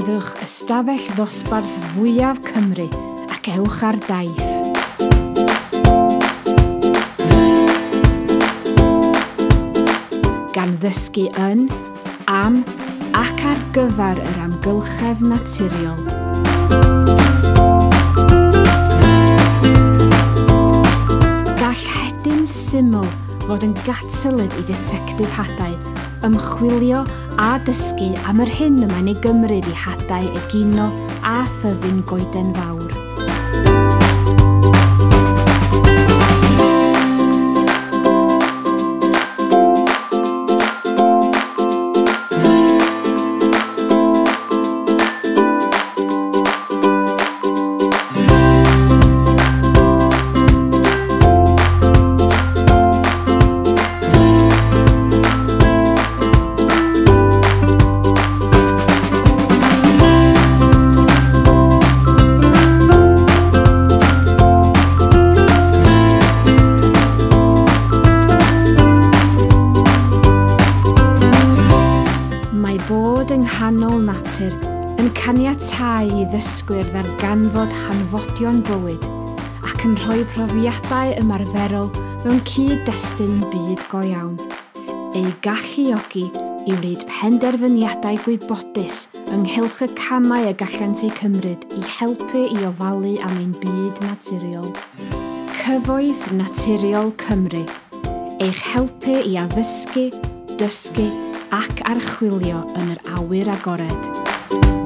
Byddwch ystafell ddosbarth fwyaf Cymru ac ewch ar daith. Gan ddysgu yn, am ac ar gyfer yr amgylchedd naturiol. Gall hedyn syml fod yn gatelydd i ddetectif hadau, ymchwilio a dysgu am yr hyn y mae'n ei gymryd i hadau egino a thyddyn goeden fawr. Bod yng nghanol natur yn caniatáu i ddysgwyr ddarganfod hanfodion bywyd ac yn rhoi profiadau ymarferol mewn cyd-destun byd go iawn. Ei galluogi i wneud penderfyniadau gwybodus ynghylch y camau y gallant eu cymryd i helpu i ofalu am ein byd naturiol. Cyfoeth Naturiol Cymru, eich helpu i addysgu, dysgu ac archwilio yn yr awyr agored.